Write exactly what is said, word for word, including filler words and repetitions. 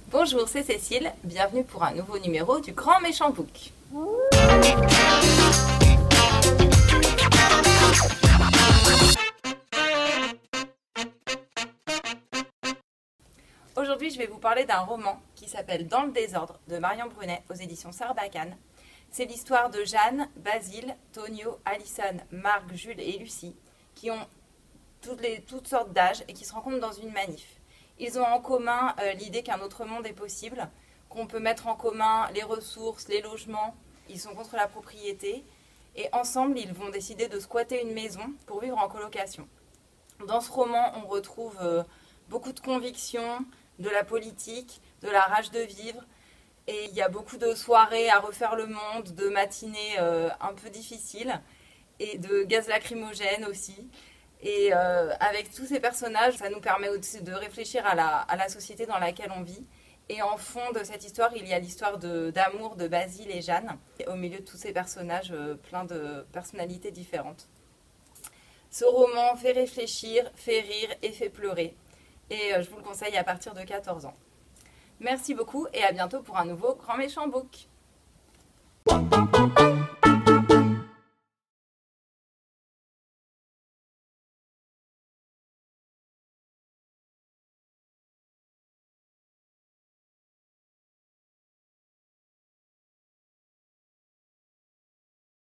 Bonjour, c'est Cécile, bienvenue pour un nouveau numéro du Grand Méchant Book. Aujourd'hui, je vais vous parler d'un roman qui s'appelle Dans le désordre de Marion Brunet aux éditions Sarbacane. C'est l'histoire de Jeanne, Basile, Tonio, Alison, Marc, Jules et Lucie qui ont toutes, les, toutes sortes d'âges et qui se rencontrent dans une manif. Ils ont en commun euh, l'idée qu'un autre monde est possible, qu'on peut mettre en commun les ressources, les logements. Ils sont contre la propriété et ensemble, ils vont décider de squatter une maison pour vivre en colocation. Dans ce roman, on retrouve euh, beaucoup de convictions, de la politique, de la rage de vivre. Et il y a beaucoup de soirées à refaire le monde, de matinées euh, un peu difficiles et de gaz lacrymogène aussi. Et euh, avec tous ces personnages, ça nous permet aussi de réfléchir à la, à la société dans laquelle on vit. Et en fond de cette histoire, il y a l'histoire d'amour de, de Basile et Jeanne. Et au milieu de tous ces personnages, euh, plein de personnalités différentes. Ce roman fait réfléchir, fait rire et fait pleurer. Et euh, je vous le conseille à partir de quatorze ans. Merci beaucoup et à bientôt pour un nouveau Grand Méchant Book.